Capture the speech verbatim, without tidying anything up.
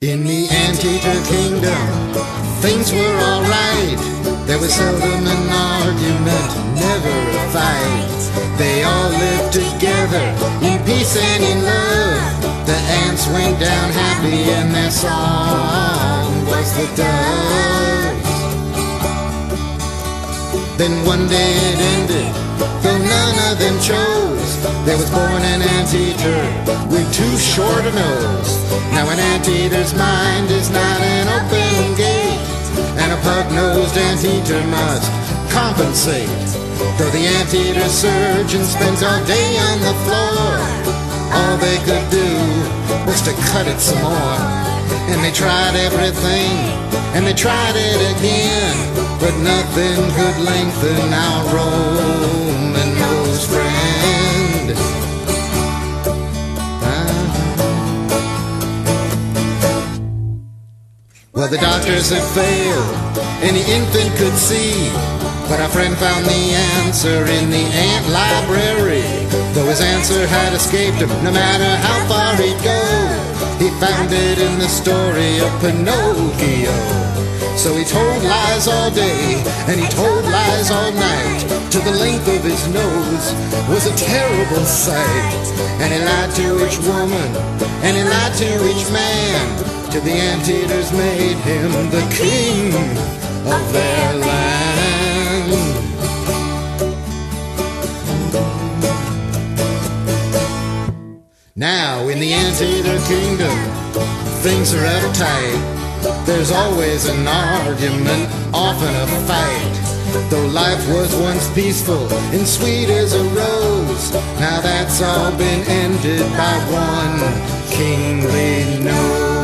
In the Anteater Kingdom, things were alright. There was seldom an argument, never a fight. They all lived together in peace and in love. The ants went down happy and their song was the doves. Then one day it ended, though none of them chose. There was born an anteater with too short a nose. Now an anteater's mind is not an open gate, and a pug-nosed anteater must compensate. Though the anteater surgeon spends all day on the floor, all they could do was to cut it some more. And they tried everything, and they tried it again, but nothing could lengthen our Roman nose friend. Ah. Well, the doctors had failed, and the infant could see, but our friend found the answer in the ant library. Though his answer had escaped him, no matter how far he'd go, he found it in the story of Pinocchio. So he told lies all day, and he told lies all night, till the length of his nose was a terrible sight. And he lied to each woman, and he lied to each man, till the anteaters made him the king of their land. Now in the Anteater Kingdom, things are uptight. There's always an argument, often a fight. Though life was once peaceful and sweet as a rose, now that's all been ended by one kingly nose.